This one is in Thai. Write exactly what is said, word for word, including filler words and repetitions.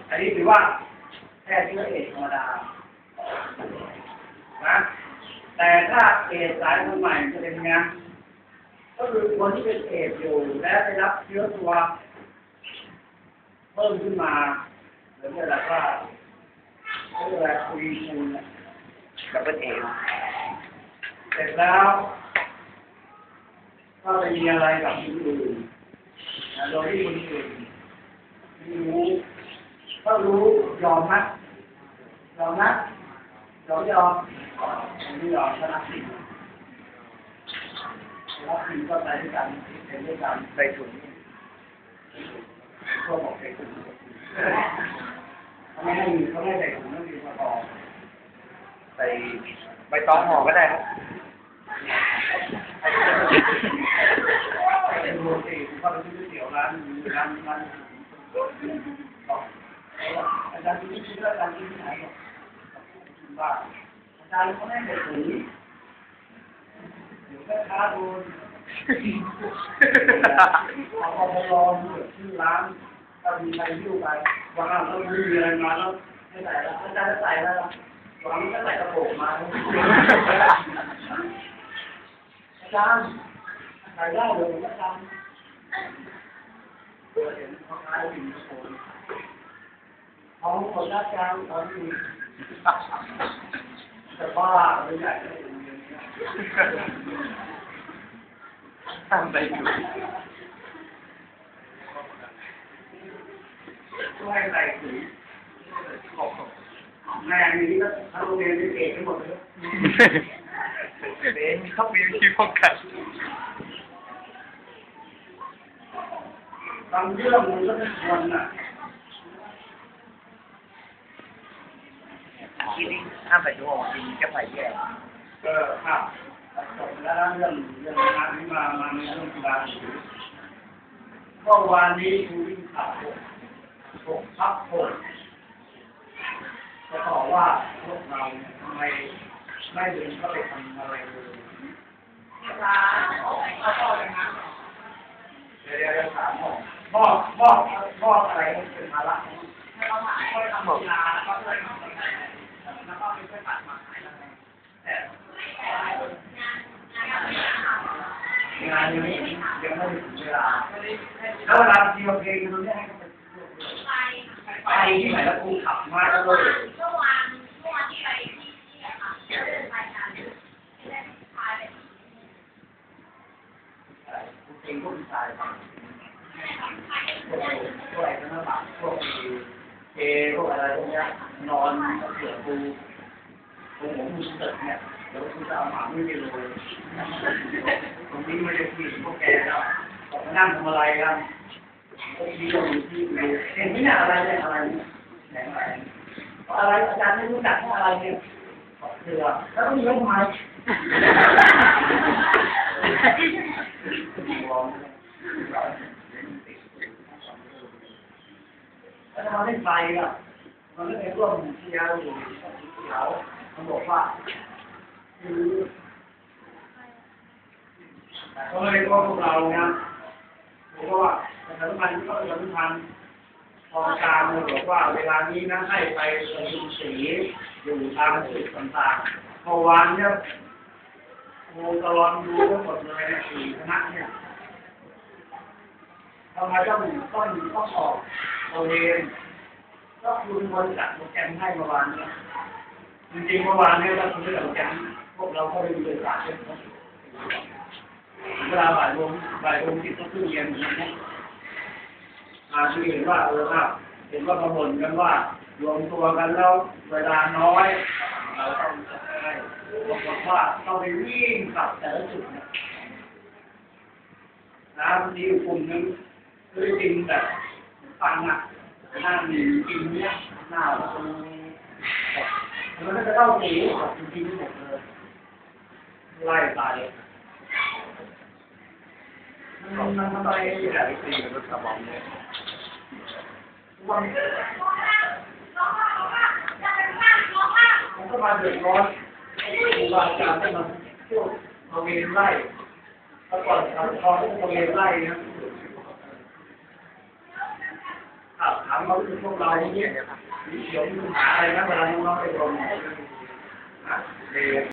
อันนี้ถือว่าแค่เชื้อเอดส์ธรรมดานะแต่ถ้าเอดส์สายพันธุ์ใหม่จะเป็นไงก็คือคนที่เป็นเอดส์อยู่และได้รับเชื้อตัวเพิ่มขึ้นมาหรือเรียกว่าเรียกว่าคุยคูณกับเป็นเอดส์เสร็จแล้วก็ไปมีอะไรกับคนอื่นโดยที่คนอื่นไม่รู้ก็รู้ยอมไหมยอมนะยอมยอมไม่ยอมก็รับผิดรับผิดก็ใส่ด้วยกันเป็นด้วยกันใส่ถุงพวกบอกใส่ถุงเขาไม่ให้เขาไม่ใส่ถุงต้องมีกระบอกใส่ใบตองห่อก็ได้ครับเป็นโรตีก็เป็นก๋วยเตี๋ยวร้านร้านร้านอาจารย์ที่นี่คิดว่าอาจารย์ที่ไหนบ้างอาจารย์เขาไม่ได้ถุงเดี๋ยวแม่ค้าโดนเอาเอาไปลองที่ร้านถ้ามีใครยิ้วไปวางแล้วมีอะไรมาแล้วไม่ใส่แล้วอาจารย์จะใส่แล้ววางก็ใส่กระโปรงมาอาจารย์ใส่ได้เลยอาจารย์เห็นเขาขายอยู่ในโซนเขาคนละจานตอนนี้แต่บ้าไม่ใหญ่เลยตั้งใจอยู่ช่วยใส่ถุงแม่นี้ก็ทั้งโรงเรียนเด็กทั้งหมดเลยเป็นเขามีวิธีป้องกันบางเรื่องมันก็ไม่ควรน่ะทีนี้ห้ามใส่ถุงจริงจะใส่แย่เออครับจบแล้วเรื่องเรื่องงานที่มามาในเรื่องกีฬาสีก็วันนี้ครูวิ่งข่าวหกพักหกจะบอกว่าพวกเราเนี่ยทำไมไม่เดินเข้าไปทำอะไรเลยเวลาเขาพ่อเลยนะเดี๋ยวจะถามพ่อพ่อพ่ออะไรเป็นภาระเราหาช่วยทำกีฬาแล้วก็ช่วยทำอะไรแล้วก็ไปช่วยปัดหมาอะไรแต่งานยังไม่ยังไม่ถึงเวลาแล้วเวลาที่เราเพลงตรงนี้ไปที่ไหนแล้วกูขับมาแล้วเลยเมื่อวานเมื่อวานที่ไปที่ที่ค่ะเดินไปงานเล่นพายไปกูเก่งพวกผู้ชายพวกอะไรก็น่ารักพวกเอพวกอะไรพวกนี้นอนเสือกูตรงหัวมึงเสร็จเนี่ยเดี๋ยวกูจะเอาหมาไม่ไปเลยตรงนี้ไม่ได้กินพวกแกแล้วมานั่งทำอะไรกันที่เราที่เราเห็นไหมเนี่ยอะไรเนี่ยอะไรแหนอะไรอะไรอาจารย์ไม่รู้จักอะไรเนี่ยเสือแล้วต้องยกไม้แล้วทำให้ไฟอ่ะมันไม่ได้ร่วมเชียร์อยู่เขียวเขาบอกว่าคือแต่ก็เลยว่าพวกเราเนี่ยบอกว่าประชาสัมพันธ์ก็ประชาสัมพันธ์พอการเลยบอกว่าเวลานี้นะให้ไปประชุมสีอยู่ตามจุดต่างๆเมื่อวานเนี่ยโมตลอดดูทั้งหมดเลยในสี่คณะเนี่ยทำไมต้องต้องต้องออกเราเองก็คุณบริษัทโปรแกรมให้เมื่อวานเนี่ยจริงๆเมื่อวานเนี่ยเราคุณได้โปรแกรมพวกเราก็ได้บริษัทเป็นเวลาบ่ายโมงบ่ายโมงที่เขาขึ้นเรียนอย่างนี้อาชีเห็นว่าเออครับเห็นว่าประบ่นกันว่ารวมตัวกันแล้วเวลาน้อยเราต้องให้บอกว่าต้องไปวิ่งกลับแต่ละจุดเนี่ยนะบางทีกลุ่มนึงคือจริงแบบฟังอ่ะหน้าหนึ่งกินเนี่ยหน้าประตูมันก็จะเข้าสีจริงๆหมดเลยไล่ไปมันมันทำอะไรแบบตีกับรถกระบะเนี่ยวันมันก็มาเดือดร้อนครูบาอาจารย์ให้มาช่วยมาเวียนไล่แล้วก่อนทำคอมาเวียนไล่นะถามถามความรู้สึกพวกเราอย่างนี้สีเขียวมีปัญหาอะไรนะเวลาน้องๆไปลงนะ